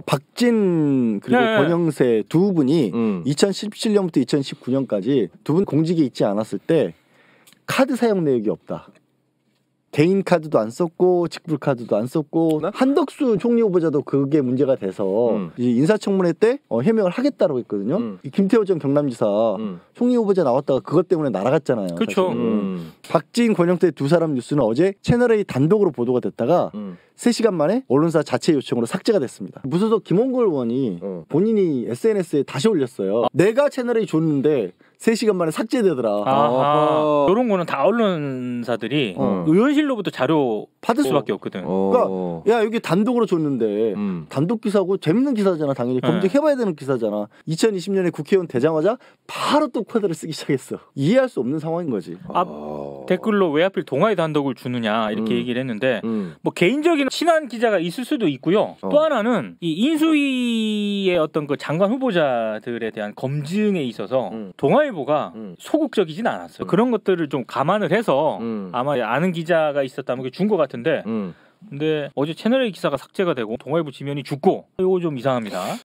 박진 그리고 네. 권영세 두 분이 2017년부터 2019년까지 두 분 공직에 있지 않았을 때 카드 사용 내역이 없다. 개인 카드도 안 썼고 직불 카드도 안 썼고 한덕수 총리 후보자도 그게 문제가 돼서 이제 인사청문회 때 해명을 하겠다고 했거든요. 이 김태호 전 경남지사 총리 후보자 나왔다가 그것 때문에 날아갔잖아요. 그렇죠. 박진 권영태 두 사람 뉴스는 어제 채널A 단독으로 보도가 됐다가 3시간 만에 언론사 자체 요청으로 삭제가 됐습니다. 무소속 김홍걸 의원이 본인이 SNS에 다시 올렸어요. 내가 채널A 줬는데 3시간 만에 삭제되더라. 아하. 이런 거는 다 언론사들이 의원실로부터 자료 받을 수밖에 없거든. 그러니까 야 여기 단독으로 줬는데 단독 기사고 재밌는 기사잖아. 당연히 검증해봐야 되는 기사잖아. 2020년에 국회의원 되자마자 바로 또 카드를 쓰기 시작했어. 이해할 수 없는 상황인 거지. 댓글로 왜 하필 동아의 단독을 주느냐 이렇게 얘기를 했는데 뭐 개인적인 친한 기자가 있을 수도 있고요. 또 하나는 이 인수위의 어떤 그 장관 후보자들에 대한 검증에 있어서 동아일보가 소극적이진 않았어요. 그런 것들을 좀 감안을 해서 아마 아는 기자가 있었다면 준 것 같은데 근데 어제 채널A 기사가 삭제가 되고 동아일보 지면이 죽고 이거 좀 이상합니다.